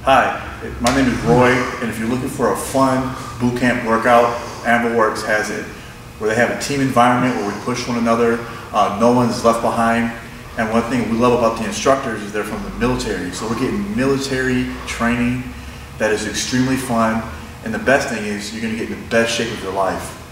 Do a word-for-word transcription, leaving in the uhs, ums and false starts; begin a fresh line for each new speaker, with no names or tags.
Hi, my name is Roy, and if you're looking for a fun boot camp workout, AmberWorks has it, where they have a team environment where we push one another, uh, no one's left behind. And one thing we love about the instructors is they're from the military, so we're getting military training that is extremely fun, and the best thing is you're going to get in the best shape of your life.